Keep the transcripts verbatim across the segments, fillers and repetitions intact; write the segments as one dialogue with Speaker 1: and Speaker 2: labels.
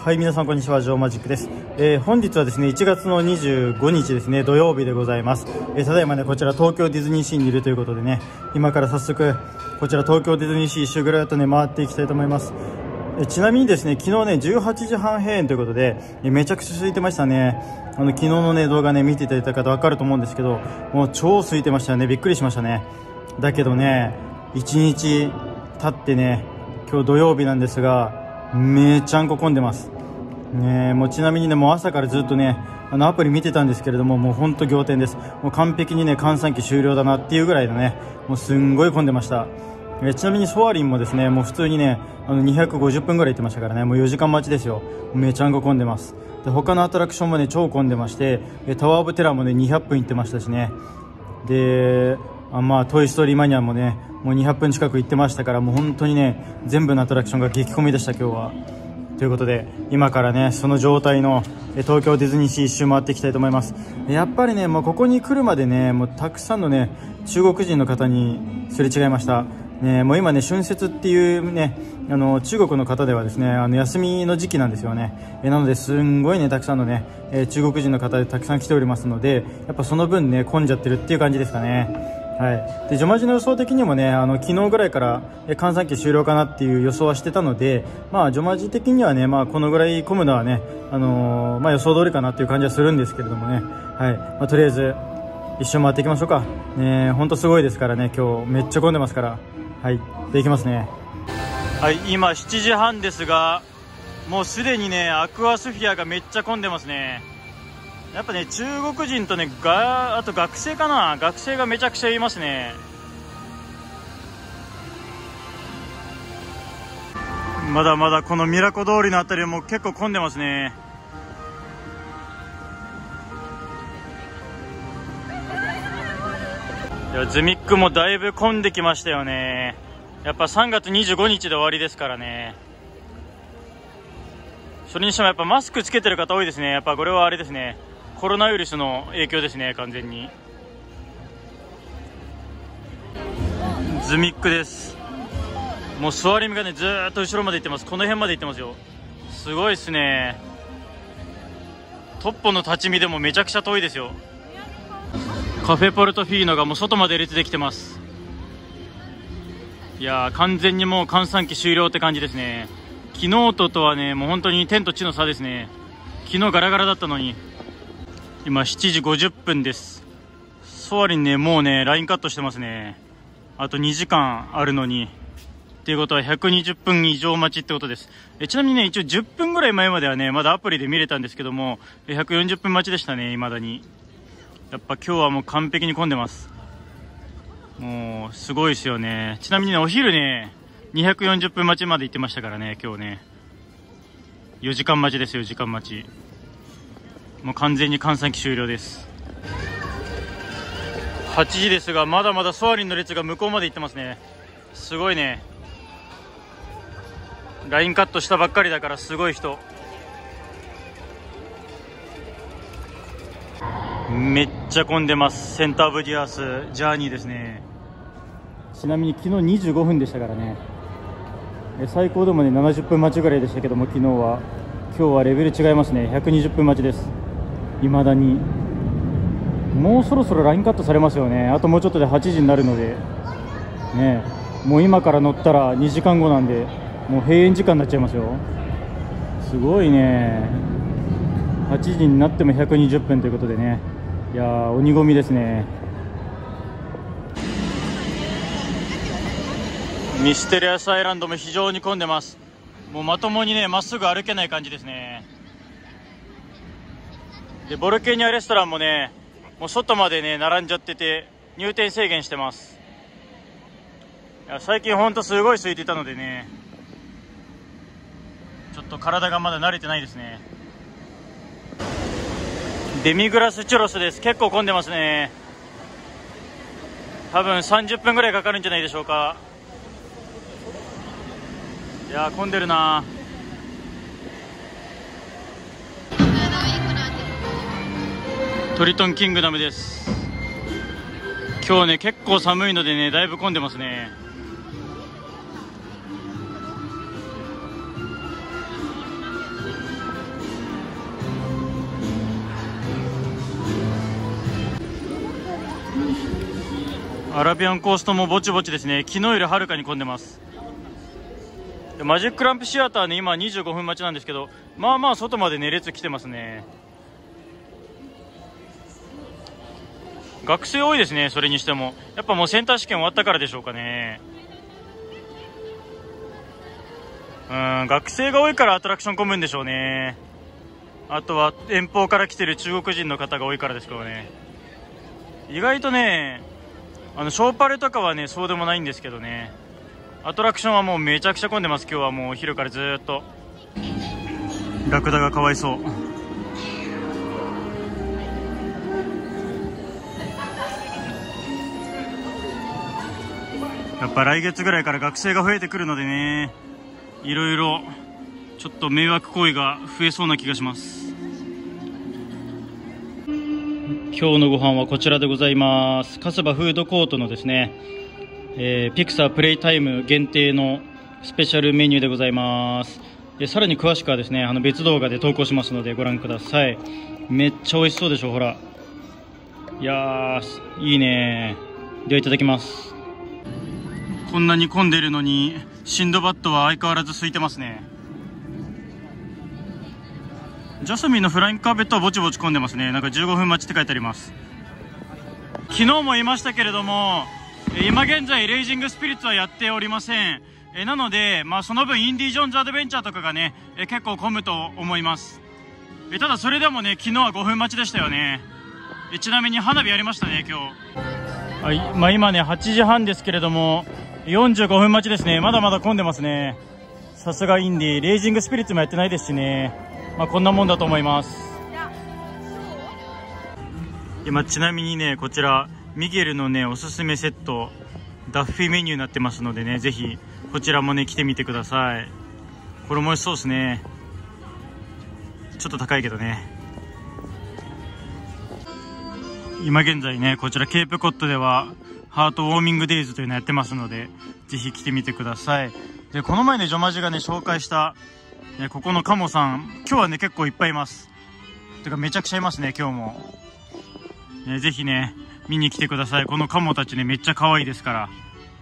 Speaker 1: はい、皆さんこんにちは、ジョーマジックです。えー、本日はですねいちがつのにじゅうごにちですね、土曜日でございます。えー、ただいまねこちら東京ディズニーシーにいるということでね、今から早速こちら東京ディズニーシー一周ぐらいとね回っていきたいと思います。えー、ちなみにですね昨日ねじゅうはちじはん閉園ということで、えー、めちゃくちゃ空いてましたね。あの昨日のね動画ね見ていただいた方分かると思うんですけど、もう超空いてましたね。びっくりしましたね。だけどねいちにち経ってね今日土曜日なんですが、めちゃんこ混んでますね。もうちなみにねもう朝からずっとねあのアプリ見てたんですけれども、もう本当仰天です。もう完璧にね閑散期終了だなっていうぐらいのね、もうすんごい混んでました。えちなみにソアリンもですねもう普通にねあのにひゃくごじゅっぷんぐらい行ってましたからね、もうよじかん待ちですよ。めちゃんこ混んでます。で他のアトラクションもね超混んでまして、タワーオブテラーもねにひゃっぷん行ってましたしね。であまあトイストーリーマニアもねもうにひゃっぷん近く行ってましたから、もう本当にね全部のアトラクションが激混みでした今日は。ということで今からねその状態の東京ディズニーシー一周回っていきたいと思います。やっぱりねもうここに来るまでねもうたくさんのね中国人の方にすれ違いましたね。もう今ね春節っていうねあの中国の方ではですねあの休みの時期なんですよね。えなのですんごいねたくさんのね、えー、中国人の方でたくさん来ておりますので、やっぱその分ね混んじゃってるっていう感じですかね。はい、でジョマジの予想的にもねあの昨日ぐらいから閑散期終了かなっていう予想はしてたので、まあジョマジ的にはね、まあ、このぐらい混むのはね、あのーまあ、予想通りかなっていう感じはするんですけれどもね、はいまあ、とりあえず一周回っていきましょうかね。本当すごいですからね、今日めっちゃ混んでますから。はいでいきますね。はい今しちじはんですが、もうすでにねアクアスフィアがめっちゃ混んでますね。やっぱね中国人とねがあと学生かな、学生がめちゃくちゃいますね。まだまだこのミラコ通りのあたりも結構混んでますね。いやズミックもだいぶ混んできましたよね。やっぱさんがつにじゅうごにちで終わりですからね。それにしてもやっぱマスクつけてる方多いですね。やっぱこれはあれですね、コロナウイルスの影響ですね、完全に。ズミックです。もう座り身がねずーっと後ろまで行ってます。この辺まで行ってますよ。すごいですね。トッポの立ち見でもめちゃくちゃ遠いですよ。カフェポルトフィーノがもう外まで列できてます。いやー完全にもう閑散期終了って感じですね。昨日ととはねもう本当に天と地の差ですね。昨日ガラガラだったのに今しちじごじゅっぷんです。ソアリンねもうねラインカットしてますね。あとにじかんあるのにっていうことはひゃくにじゅっぷん以上待ちってことです。えちなみにね一応じゅっぷんぐらい前まではねまだアプリで見れたんですけども、ひゃくよんじゅっぷん待ちでしたね。未だにやっぱ今日はもう完璧に混んでます。もうすごいですよね。ちなみにねお昼ねにひゃくよんじゅっぷん待ちまで行ってましたからね。今日ねよじかん待ちですよ。よじかん待ち。もう完全に閑散期終了です。はちじですがまだまだソアリンの列が向こうまで行ってますね。すごいね。ラインカットしたばっかりだからすごい人。めっちゃ混んでます。センターオブディアースジャーニーですね。ちなみに昨日にじゅうごふんでしたからね。最高でもねななじゅっぷん待ちぐらいでしたけども、昨日は今日はレベル違いますね。ひゃくにじゅっぷん待ちです。未だにもうそろそろラインカットされますよね。あともうちょっとではちじになるのでね、もう今から乗ったらにじかんごなんでもう閉園時間になっちゃいますよ。すごいね。はちじになってもひゃくにじゅっぷんということでね、いやー鬼混みですね。ミステリアスアイランドも非常に混んでます。もうまともにねまっすぐ歩けない感じですね。でボルケーニャレストランもねもう外までね並んじゃってて入店制限してます。いや最近ほんとすごい空いてたのでねちょっと体がまだ慣れてないですね。デミグラスチュロスです。結構混んでますね。多分さんじゅっぷんぐらいかかるんじゃないでしょうか。いやー混んでるな。トリトンキングダムです。今日ね結構寒いのでねだいぶ混んでますね。 アラビアンコーストもぼちぼちですね。昨日よりはるかに混んでます。でマジックランプシアターね、今にじゅうごふん待ちなんですけど、まあまあ外までね列来てますね。学生多いですね。それにしてもやっぱもうセンター試験終わったからでしょうかね。うん、学生が多いからアトラクション混むんでしょうね。あとは遠方から来てる中国人の方が多いからですけどね。意外とね、あのショーパレとかはねそうでもないんですけどね。アトラクションはもうめちゃくちゃ混んでます。今日はもうお昼からずーっと。ラクダがかわいそう。やっぱ来月ぐらいから学生が増えてくるのでね、いろいろちょっと迷惑行為が増えそうな気がします。今日のご飯はこちらでございます。カスバフードコートのですね、えー、ピクサープレイタイム限定のスペシャルメニューでございます。でさらに詳しくはですね、あの別動画で投稿しますのでご覧ください。めっちゃ美味しそうでしょ。ほら、いやーいいね。ではいただきます。こんなに混んでるのにシンドバッドは相変わらず空いてますね。ジャスミンのフライングカーペットはぼちぼち混んでますね。なんかじゅうごふん待ちって書いてあります。昨日も言いましたけれども、今現在レイジングスピリッツはやっておりません。えなので、まあ、その分インディ・ジョーンズ・アドベンチャーとかがねえ結構混むと思います。えただそれでもね昨日はごふん待ちでしたよね。えちなみに花火やりましたね今日。はい、まあ、今ねはちじはんですけれどもよんじゅうごふん待ちですね。まだまだ混んでますね。さすがインディ、レイジングスピリッツもやってないですしね。まあ、こんなもんだと思います。今ちなみにねこちらミゲルのねおすすめセットダッフィーメニューになってますのでね、ぜひこちらもね来てみてください。これも美味しそうですね。ちょっと高いけどね。今現在ねこちらケープコットではハートウォーミングデイズというのやってますので、ぜひ来てみてください。でこの前ねジョマジがね紹介したねここのカモさん、今日はね結構いっぱいいます。てかめちゃくちゃいますね今日も。ね、ぜひね見に来てください。このカモたちねめっちゃ可愛いですから。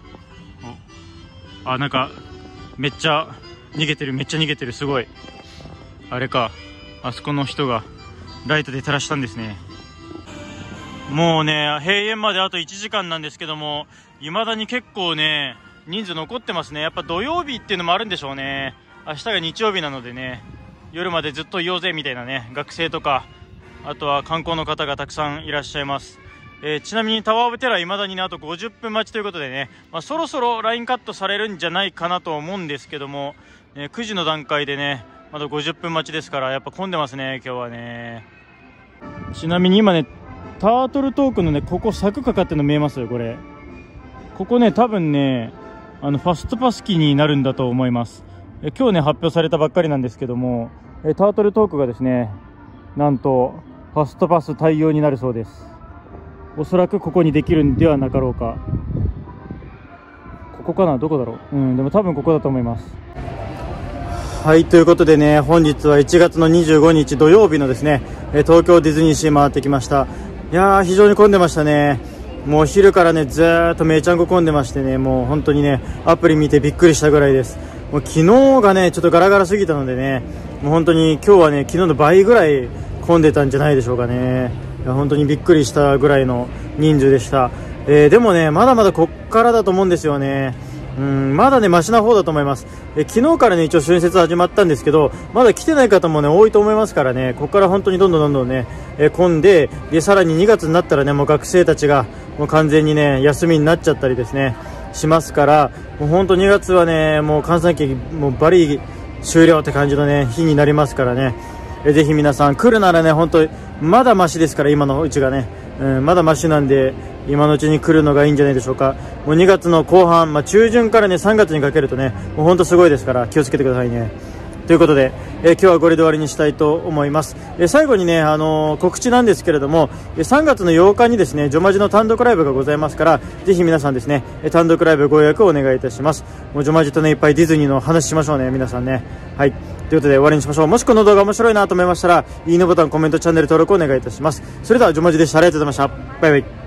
Speaker 1: おあなんかめっちゃ逃げてるめっちゃ逃げてる。すごい。あれか、あそこの人がライトで照らしたんですね。もうね閉園まであといちじかんなんですけども、未だに結構ね人数残ってますね。やっぱ土曜日っていうのもあるんでしょうね。明日が日曜日なのでね、夜までずっといようぜみたいなね、学生とかあとは観光の方がたくさんいらっしゃいます。えー、ちなみにタワーオブテラー未だにねあとごじゅっぷん待ちということでね、まあ、そろそろラインカットされるんじゃないかなと思うんですけども、えー、くじの段階でねまだごじゅっぷん待ちですから、やっぱ混んでますね今日はね。ちなみに今ねタートルトークのねここ柵かかってるの見えますよ。これここね多分ねあのファストパス機になるんだと思います。え今日ね発表されたばっかりなんですけども、えタートルトークがですねなんとファストパス対応になるそうです。おそらくここにできるんではなかろうか。ここかな、どこだろう。うんでも多分ここだと思います。はい、ということでね本日はいちがつのにじゅうごにち土曜日のですね東京ディズニーシー回ってきました。いやー非常に混んでましたね。もう昼からねずーっとめちゃんこ混んでましてね、もう本当にねアプリ見てびっくりしたぐらいです。もう昨日がねちょっとガラガラすぎたのでね、もう本当に今日はね昨日の倍ぐらい混んでたんじゃないでしょうかね。いや本当にびっくりしたぐらいの人数でした。えー、でもねまだまだこっからだと思うんですよね。うんまだねマシな方だと思います。え昨日からね一応春節始まったんですけど、まだ来てない方もね多いと思いますからね、ここから本当にどんどんどんどんね、えー、混んで、でさらににがつになったらねもう学生たちがもう完全にね休みになっちゃったりですねしますから、もう本当にがつはねもう閑散期もうバリ終了って感じのね日になりますからね、えぜひ皆さん来るならね本当まだマシですから、今のうちがね、うん、まだマシなんで今のうちに来るのがいいんじゃないでしょうか。もうにがつの後半、まあ、中旬からねさんがつにかけるとねもう本当すごいですから気をつけてくださいね。ということで、えー、今日はこれで終わりにしたいと思います。えー、最後にね、あのー、告知なんですけれども、さんがつのようかにですねジョマジの単独ライブがございますから、ぜひ皆さんですね単独ライブご予約をお願いいたします。もうジョマジとねいっぱいディズニーの話しましょうね皆さんね。はい、ということで終わりにしましょう。もしこの動画面白いなと思いましたらいいねボタン、コメント、チャンネル登録をお願いいたします。それではジョマジでした。ありがとうございました。バイバイ。